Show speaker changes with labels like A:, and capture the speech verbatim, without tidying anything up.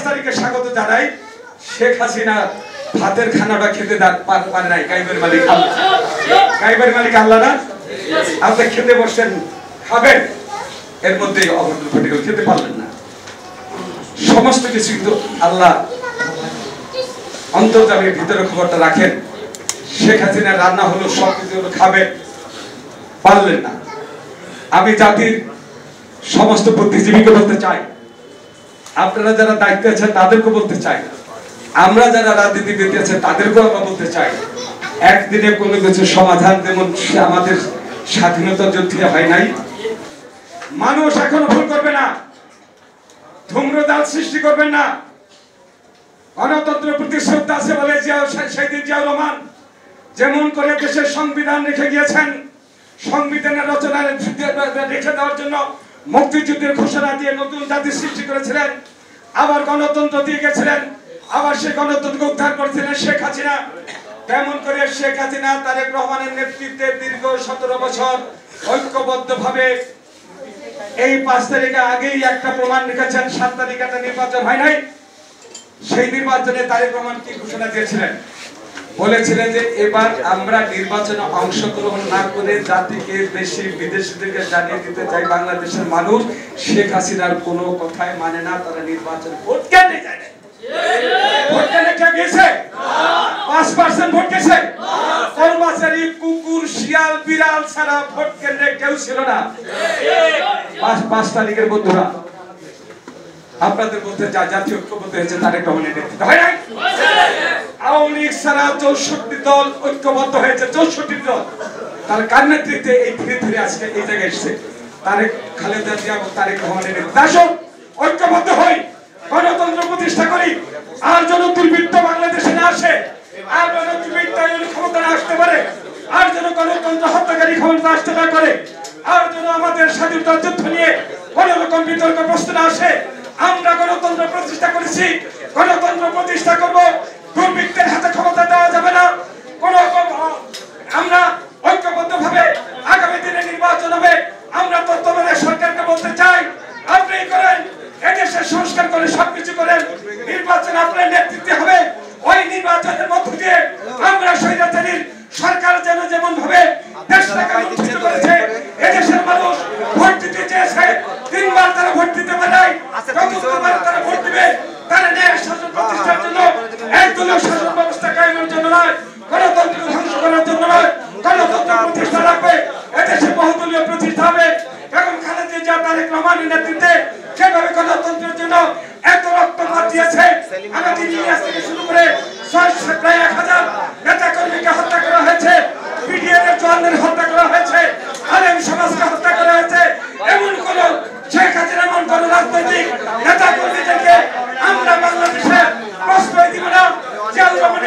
A: তারিখে স্বাগত জানাই। শেখ হাসিনা ভাতের খানাটা খেতে পারে নাই, গাইবের মালিক আল্লাহ। গাইবের মালিক আল্লাহ না? আপনি খেতে বসছেন, খাবেন, এর মধ্যে অঘটন ঘটে গেল, খেতে পারলেন না। সমস্ত কিছু কিন্তু আল্লাহ অন্তর্জামের ভিতরে খবরটা রাখেন। শেখ হাসিনা রান্না হলো, সব কিছু হলো, খাবেন, পারলেন না। আমি জাতির সমস্ত বুদ্ধিজীবীকে বলতে চাই, আপনারা যারা দায়িত্বে আছেন তাদেরকে বলতে চাই, আমরা যারা রাজনীতিবিদ আছেন তাদেরকেও আমরা বলতে চাই, একদিনে কোনো কিছু সমাধান যেমন আমাদের স্বাধীনতা যুদ্ধে হয় নাই, মানুষ এখনো ভুল করবে না, ধূম্রজাল সৃষ্টি করবেন না। গণতন্ত্রের প্রতি শ্রদ্ধা আছে বলে শহীদ জিয়াউর রহমান যেমন করে দেশের সংবিধান রেখে গিয়েছেন, সংবিধানের রচনা রেখে দেওয়ার জন্য মুক্তিযুদ্ধের ঘোষণা দিয়ে নতুন জাতি সৃষ্টি করেছিলেন, আবার গণতন্ত্র দিয়ে গেছিলেন, আবার সেই গণতন্ত্রকে উদ্ধার করেছিলেন শেখ হাসিনা। তেমন করে শেখ হাসিনা তারেক রহমানের নেতৃত্বে দীর্ঘ সতেরো বছর ঐক্যবদ্ধ ভাবে এই পাঁচ তারিখে আগেই একটা প্রমাণ রেখেছেন, সাত তারিখে একটা নির্বাচন হয় নাই। সেই নির্বাচনে তারেক রহমান কি ঘোষণা দিয়েছিলেন? বলেছিলেন যে এবার আমরা নির্বাচনে অংশগ্রহণ না করে জাতিকে, দেশি বিদেশিদেরকে জানিয়ে দিতে চাই বাংলাদেশের মানুষ শেখ হাসিনার কোনো কথাই মানে না, তারা নির্বাচন ভোট কেন্দ্রে যায় না। ভোট কেন্দ্রে কে গেছে? পাঁচ পার্সেন্ট ভোট গেছে। কর্মচারী, কুকুর, শিয়াল, বিড়াল ছাড়া ভোট কেন্দ্রে কেউ ছিল না। পাঁচ পাঁচ তারিখের বন্ধুরা আপনাদের বলতে যা জাতীয় ঐক্যবদ্ধ হয়েছে তারেক রহমানের নেতৃত্বে, হয় নাই? আওয়ামী লীগ ছাড়া চৌষট্টি দল ঐক্যবদ্ধ হয়েছে, চৌষট্টি দল। তার কার নেতৃত্বে এই ধীরে ধীরে আজকে এই জায়গায় এসছে? তারেক, খালেদা জিয়া এবং তারেক রহমানের নেতৃত্বে। আসুন ঐক্যবদ্ধ হই, গণতন্ত্র প্রতিষ্ঠা করি, আর যেন দুর্বৃত্ত বাংলাদেশে না আসে, আর যেন দুর্বৃত্ত ক্ষমতা না আসতে পারে, আর যেন গণতন্ত্র হত্যাকারী ক্ষমতা আসতে না করে, আর যেন আমাদের স্বাধীনতা যুদ্ধ নিয়ে কোন রকম বিতর্ক প্রশ্ন না আসে। আমরা গণতন্ত্র প্রতিষ্ঠা করেছি, গণতন্ত্র প্রতিষ্ঠা করবো, দুর্বৃত্তের হাতে ক্ষমতা দেওয়া যাবে না। কোন আমরা ঐক্যবদ্ধ ভাবে আগামী দিনে নির্বাচন হবে। আমরা তত্ত্বাবধায়ক সরকারকে বলতে চাই, আপনি করেন, এদেশের সংস্কার করে সবকিছু করেন, নির্বাচন আপনার নেতৃত্বে হবে। ওই নির্বাচনের মধ্য দিয়ে আমরা স্বৈরাচারীর সরকার যেন যেমন ভাবে দেশটাকে লুণ্ঠিত করেছে, এদেশের মানুষ ভোট দিতে চেয়েছে, তিনবার তারা ভোট দিতে পারে, চতুর্থবার তারা ভোট দিবে। তারা ন্যায় শাসন প্রতিষ্ঠার জন্য, একদলীয় শাসন ব্যবস্থা কায়েমের জন্য নয়, গণতন্ত্র ধ্বংস করার জন্য নয়, গণতন্ত্র প্রতিষ্ঠা রাখবে। এদেশে বহুদলীয় প্রতিষ্ঠা হবে। এবং খালেদা জিয়া তারেক রহমানের নেতৃত্বে যেভাবে গণতন্ত্রের জন্য এত রক্তপাত দিয়েছে, আমাদের ইতিহাস থেকে শুরু করে প্রায় এক হাজার নেতা কর্মীকে হত্যা করা হয়েছে, বিডিআর জওয়ানদের হত্যা করা হয়েছে, আলেম সমাজকে হত্যা করা হয়েছে। এমন কোন শেখ হাসিনা এমন কোন রাজনৈতিক নেতা কর্মীদেরকে আমরা বাংলাদেশে প্রশ্রয় দিব না।